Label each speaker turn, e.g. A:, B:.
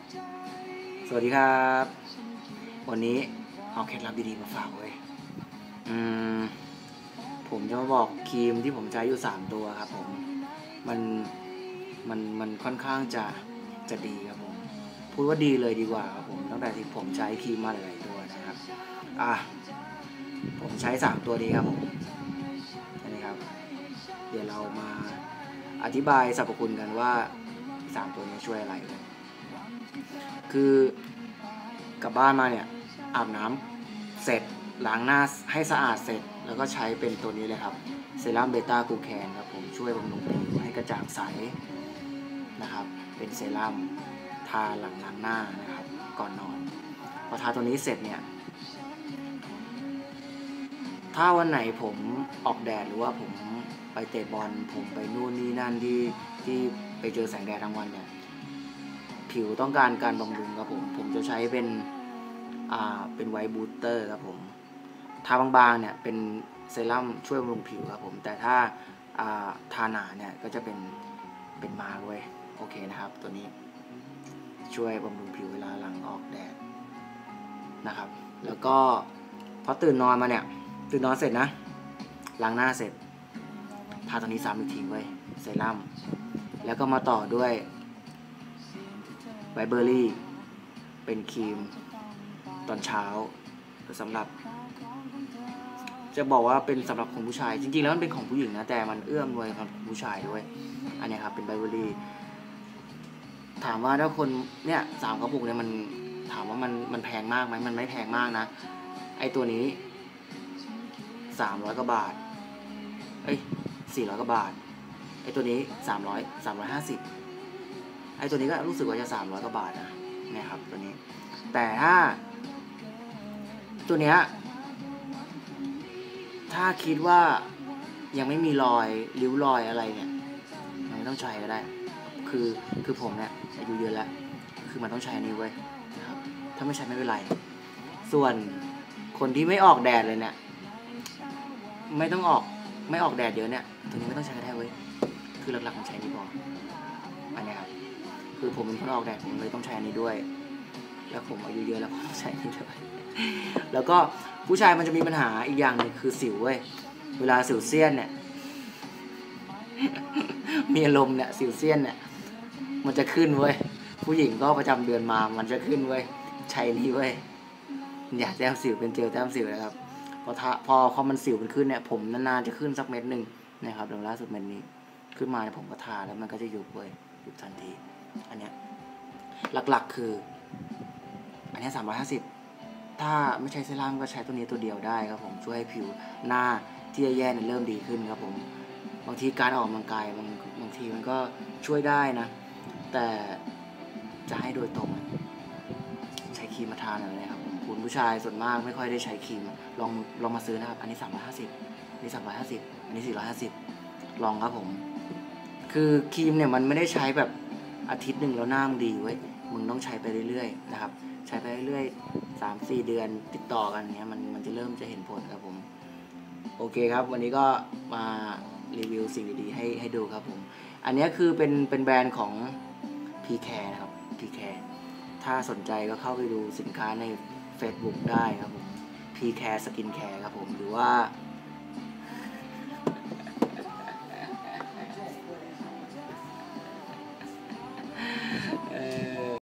A: สวัสดีครับวันนี้เอาเคล็ดลับดีๆมาฝากเว้ยผมจะมาบอกครีมที่ผมใช้อยู่3ตัวครับผมมันค่อนข้างจะดีครับผมพูดว่าดีเลยดีกว่าครับผมตั้งแต่ที่ผมใช้ครีมมาหลายๆตัวนะครับผมใช้3ตัวนี้ครับผมนี่ครับเดี๋ยวเรามาอธิบายสรรพคุณกันว่า3ตัวนี้ช่วยอะไรคือกลับบ้านมาเนี่ยอาบน้ำเสร็จล้างหน้าให้สะอาดเสร็จแล้วก็ใช้เป็นตัวนี้เลยครับเซรั่มเบต้ากลูแคนครับผมช่วยบำรุงผิวให้กระจ่างใสนะครับเป็นเซรั่มทาหลังล้างหน้านะครับก่อนนอนพอทาตัวนี้เสร็จเนี่ยถ้าวันไหนผมออกแดดหรือว่าผมไปเตะบอลผมไปนู่นนี่นั่นที่ไปเจอแสงแดดทั้งวันเนี่ยผิวต้องการการบำรุงครับผมจะใช้เป็นไวท์บูสเตอร์ครับผมทาบางๆเนี่ยเป็นเซรั่มช่วยบำรุงผิวครับผมแต่ถ้าทาหนาเนี่ยก็จะเป็นมาร์กเว้ยโอเคนะครับตัวนี้ช่วยบำรุงผิวเวลาหลังออกแดดนะครับแล้วก็พอตื่นนอนมาเนี่ยตื่นนอนเสร็จนะล้างหน้าเสร็จทาตัวนี้ซ้ำอีกทีเว้ยเซรั่มแล้วก็มาต่อด้วยไวท์เบอร์รี่เป็นครีมตอนเช้าสำหรับจะบอกว่าเป็นสำหรับของผู้ชายจริงๆแล้วมันเป็นของผู้หญิงนะแต่มันเอื้อมหน่วยของผู้ชายด้วยอันนี้ครับเป็นไวท์เบอร์รี่ถามว่าถ้าคนเนี่ย3 กระปุกเนี่ยมันถามว่ามันแพงมากไหมมันไม่แพงมากนะไอตัวนี้300 กว่าบาท400 กว่าบาทไอตัวนี้350ไอตัวนี้ก็รู้สึกว่าจะ300 กว่าบาทนะครับตัวนี้แต่ตัวเนี้ยถ้าคิดว่ายังไม่มีริ้วรอยอะไรเนี่ยมันไม่ต้องใช้ก็ได้คือผมเนี่ยอายุเยอะแล้วคือมันต้องใช้อันนี้เว้ยนะครับถ้าไม่ใช้ไม่เป็นไรส่วนคนที่ไม่ออกแดดเลยเนี่ยไม่ออกแดดเยอะเนี่ยตัวนี้ไม่ต้องใช้ก็ได้เว้ยคือหลักๆผมใช้นี้พออันนี้ครับคือผมเป็นคนออกแดดผมเลยต้องใช้อันนี้ด้วยแล้วผมอายุเยอะแล้วผมต้องใช้อันนี้ด้วยแล้วก็ผู้ชายมันจะมีปัญหาอีกอย่างนึงคือสิวเว้ยเวลาสิวเซียนเนี่ยมีอารมณ์เนี่ยสิวเซียนเนี่ยมันจะขึ้นเว้ยผู้หญิงก็ประจำเดือนมามันจะขึ้นเว้ยใช้นี้เว้ยอย่าแต้มสิวเป็นเจลแต้มสิวนะครับพอมันสิวมันขึ้นเนี่ยผมนานๆจะขึ้นสักเม็ดนึงนะครับเดี๋ยวล่าสุดเม็ดนี้ขึ้นมาเนี่ยผมก็ทาแล้วมันก็จะยุบเว้ยยุบทันทีอันเนี้ยหลักๆคืออันนี้350ถ้าไม่ใช้เซรั่มก็ใช้ตัวนี้ตัวเดียวได้ครับผมช่วยให้ผิวหน้าที่แย่ๆเริ่มดีขึ้นครับผมบางทีการออกกำลังกายบางทีมันก็ช่วยได้นะแต่จะให้โดยตรงใช้ครีมมาทาหน่อยนะครับคุณผู้ชายส่วนมากไม่ค่อยได้ใช้ครีมลองมาซื้อนะครับอันนี้350อันนี้350อันนี้450ลองครับผมคือครีมเนี่ยมันไม่ได้ใช้แบบอาทิตย์หนึ่งแล้วหน้ามึงดีเว้ยมึงต้องใช้ไปเรื่อยๆนะครับใช้ไปเรื่อยๆ3-4 เดือนติดต่อกันเนี้ยมันจะเริ่มจะเห็นผลครับผมโอเคครับวันนี้ก็มารีวิวสิ่งดีๆให้ดูครับผมอันนี้คือเป็นแบรนด์ของ PCare นะครับ PCare ถ้าสนใจก็เข้าไปดูสินค้าใน Facebook ได้ครับผม PCare Skincare ครับผมหรือว่า